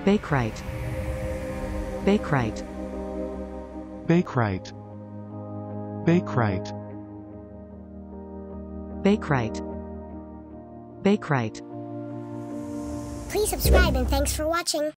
bakerite, bakerite, bakerite, bakerite, bakerite, bakerite. Please subscribe and thanks for watching.